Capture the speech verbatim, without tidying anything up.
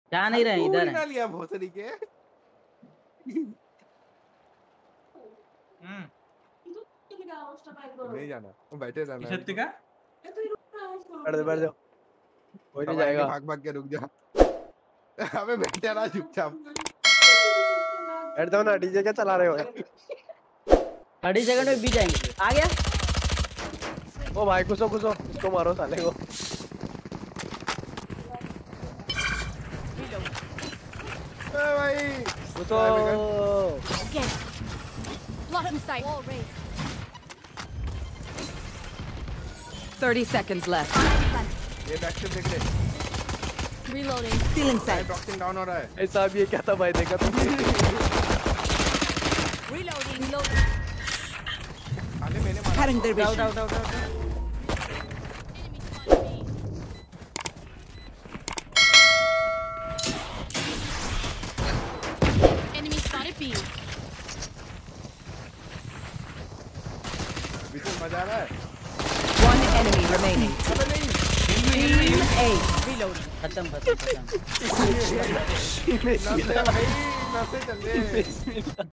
जा नहीं रहे, इधर है। लिया भोसड़ी के। हम्म नहीं जाना, बैठे रहना। शक्ति का बैठ दे बैठ जाओ, कोई नहीं जाएगा। भाग भाग के रुक जा। अबे बैठे रहा चुपचाप। बैठ जाओ ना, डीजे क्या चला रहे हो? थर्टी सेकंड में भी जाएंगे। आ गया। ओ भाई घुसो घुसो, इसको मारो साले को। ए भाई घुसो। thirty seconds left. ये बैक से देख ले। Reloading. Stealing sight. Boxing down हो रहा है। ऐसा भी ये क्या था भाई, देखा तुमने? Reloading. Reloading. आने मैंने मारा। Cutting their out vision. Out out out. Enemy spotted B. बिल्कुल मजा आ रहा है। One enemy remaining. अबे नहीं। Team A. Reloading. खत्म खत्म खत्म। नसे भाई, नसे चल रहे।